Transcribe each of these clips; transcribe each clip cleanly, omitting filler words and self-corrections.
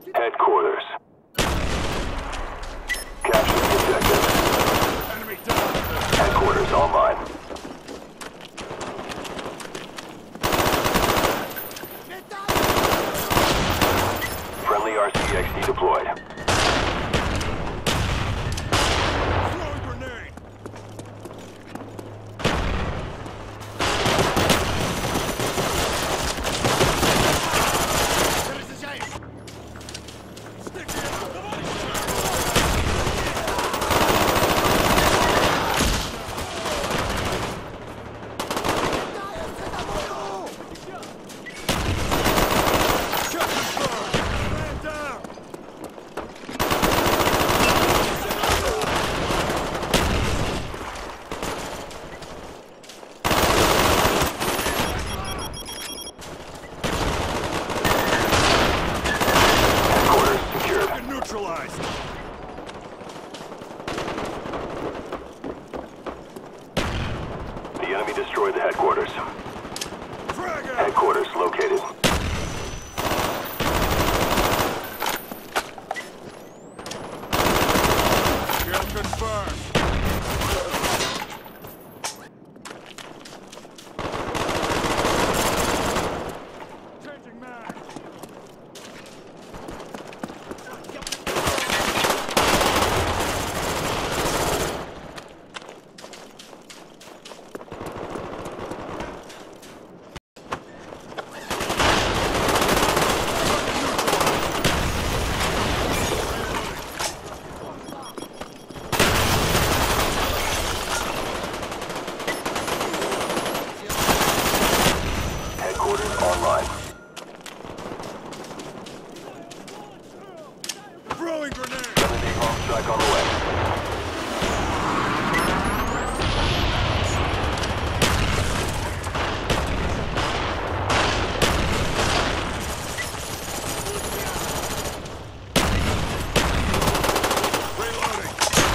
Headquarters. Capture the objective. Enemy down. Headquarters online. Friendly RCXD deployed. Throwing grenade. Neutralized. The enemy destroyed the headquarters. Frag out. Headquarters located. Kill confirmed. Changing mag. Headquarters online. Throwing grenade. Enemy home strike on the way. Reloading.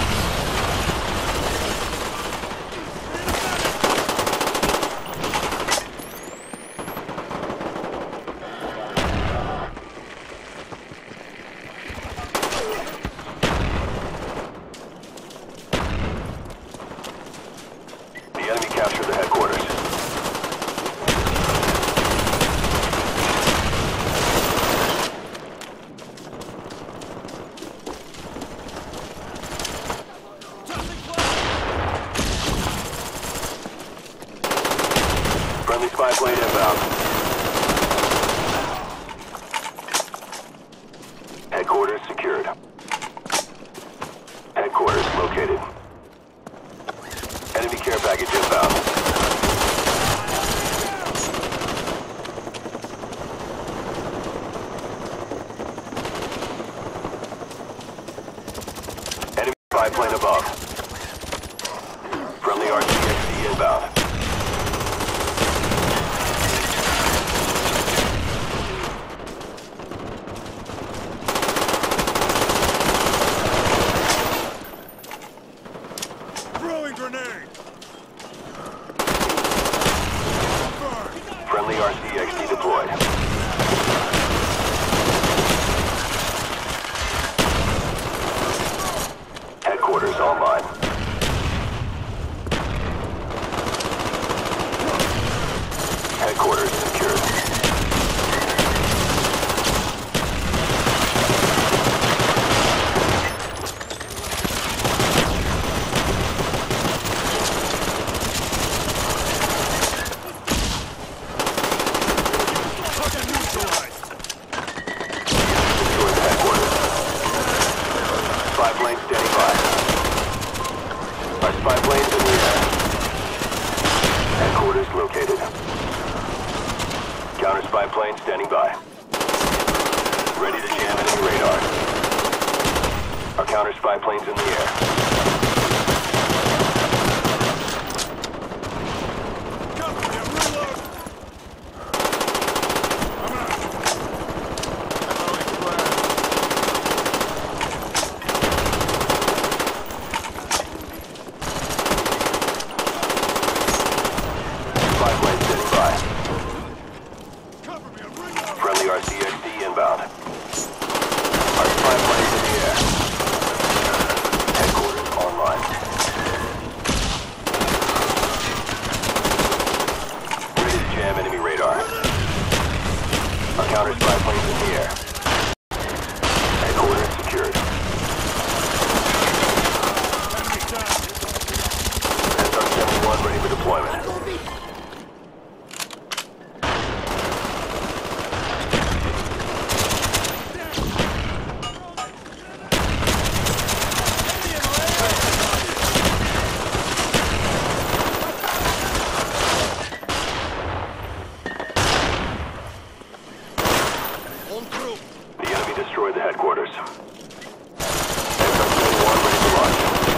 The enemy captured the headquarters. Friendly spy plane inbound. Headquarters secured. Headquarters located. Enemy care package inbound. Enemy spy plane above. Friendly RCXD inbound. Throwing grenade. Friendly RCXD deployed. Headquarters online. Headquarters secured. Target neutralized. Destroyed the headquarters. Spy plane standing by. Our spy planes in the air. Headquarters located. Counter spy plane standing by. Ready to jam enemy radar. Our counter spy planes in the air. Cover me. I'm reloading. I'm out. Spy plane standing by. Cover me. I'm reloading. Friendly RCXD inbound. Counter spy planes in the air. Headquarters secured. Enemy down. SR-71 ready for deployment. The enemy destroyed the headquarters. SR-71 ready for launch.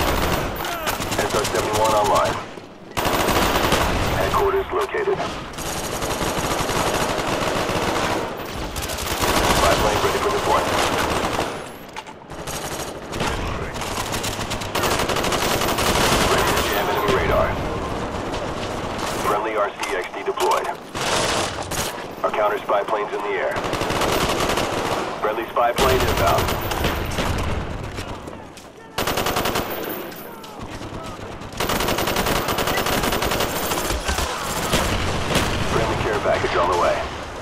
SR-71 online. Headquarters located. Spy plane ready for deployment. Ready to jam enemy radar. Friendly RCXD deployed. Our counter spy planes in the air. Friendly spy plane inbound. Friendly care package on the way.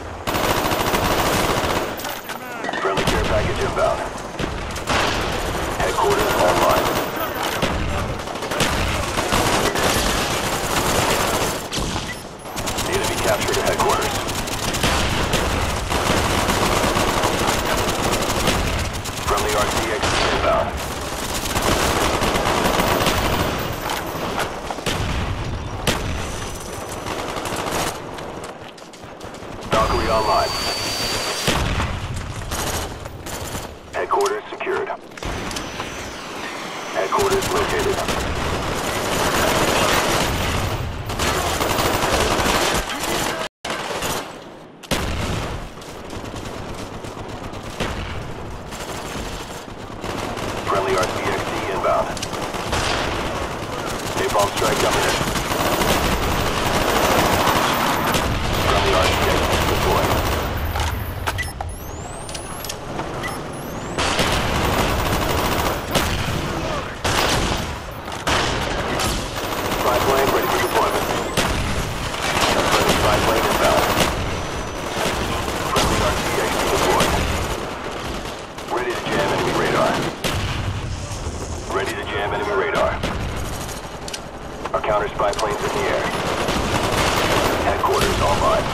Friendly care package inbound. Headquarters online. The enemy captured the headquarters. Friendly RCX inbound. Valkyrie online. Headquarters secured. Headquarters located. Friendly RCXD inbound. Napalm strike coming in. Friendly RCXD deployed. Spy plane ready for deployment. Friendly spy plane inbound. Friendly RCXD deployed. Ready to jam enemy radar. Ready to jam enemy radar. Our counter spy planes in the air. Headquarters online.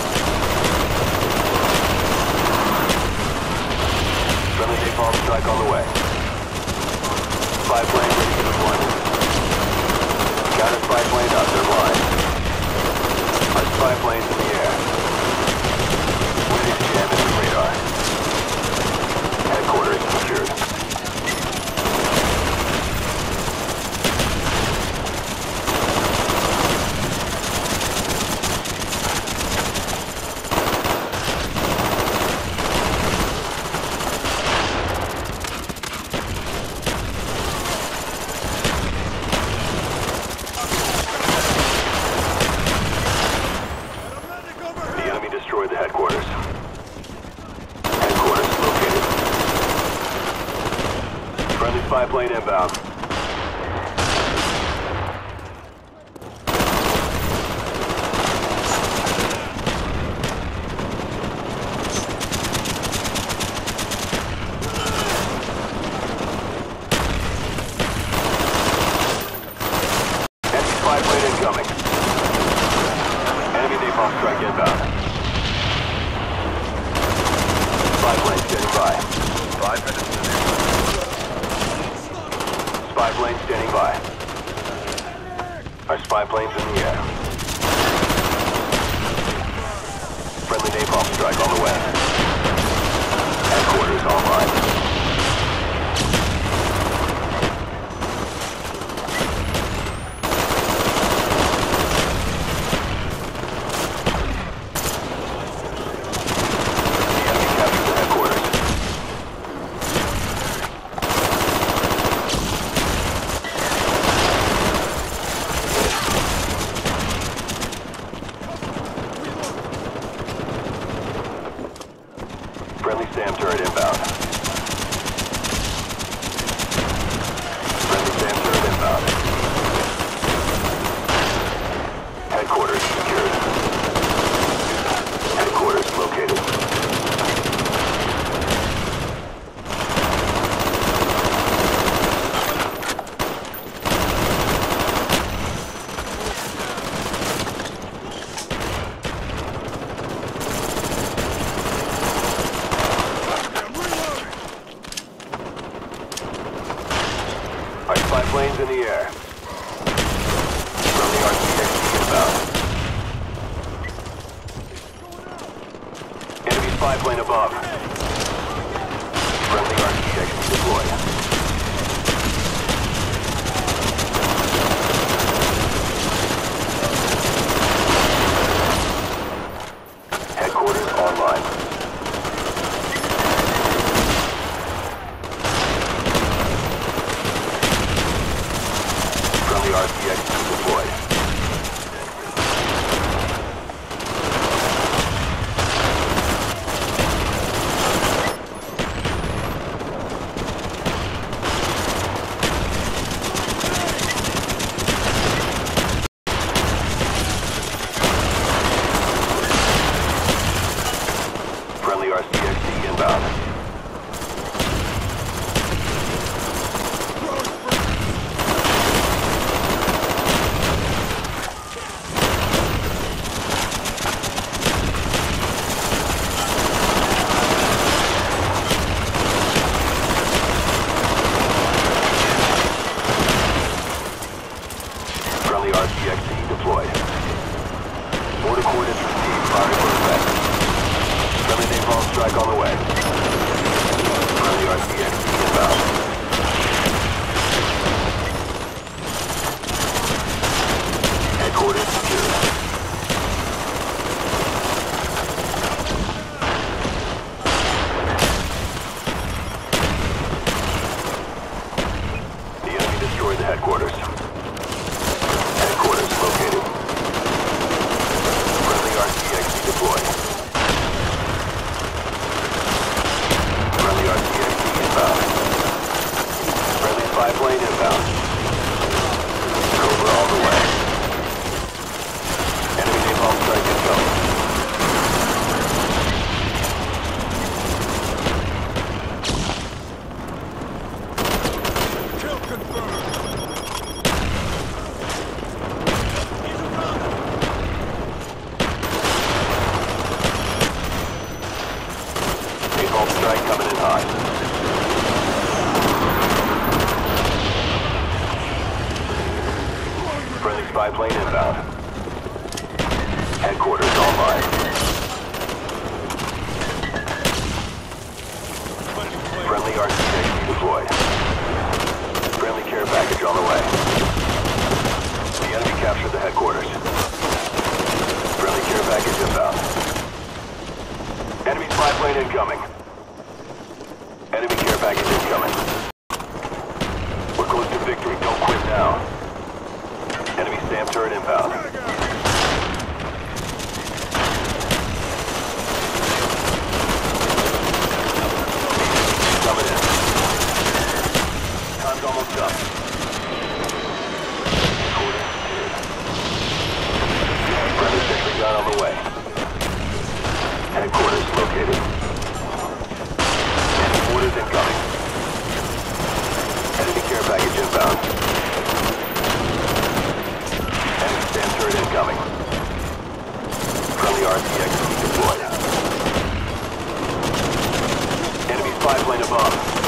Friendly napalm strike on the way. Spy plane ready for deployment. Counter spy plane up, they're blind. Our spy planes in the air. Ready to jam enemy radar. Headquarters secured. The enemy destroyed the headquarters. Headquarters located. Friendly spy plane inbound. Enemy spy plane incoming. Enemy napalm strike inbound. Spy plane standing by. 5 minutes to the spy plane standing by. Our spy plane's in the air. Friendly napalm strike on the way. Headquarters online. Friendly SAM turret inbound. Friendly SAM turret inbound. Headquarters secured. Headquarters located. planes in the air. Friendly RCXD inbound. Enemy spy plane above. Friendly RCXD deployed. Headquarters online. Friendly RCXD deployed. Friendly RCXD inbound. Friendly RCXD deployed. Border coordinates received. Firing for effect. Friendly napalm strike on the way. Friendly RCXD inbound. Headquarters secure. The enemy destroyed the headquarters. Headquarters located. Friendly RCXD deployed. Friendly RCXD inbound. Friendly spy plane inbound. Cobra all the way. Enemy napalm strike incoming. Kill confirmed. Napalm strike coming in hot. Friendly spy plane inbound. Headquarters online. Friendly RCXD deployed. Friendly care package on the way. The enemy captured the headquarters. Friendly care package inbound. Enemy spy plane incoming. Enemy care package incoming. We're close to victory. Don't quit now. Enemy SAM turret inbound. Coming in. Time's almost up. Quarters secured. Friendly sentry gun on the way. Headquarters located. Enemy orders incoming. Enemy care package inbound. Enemy SAM turret incoming. Friendly RCXD deployed. Enemy spy plane above.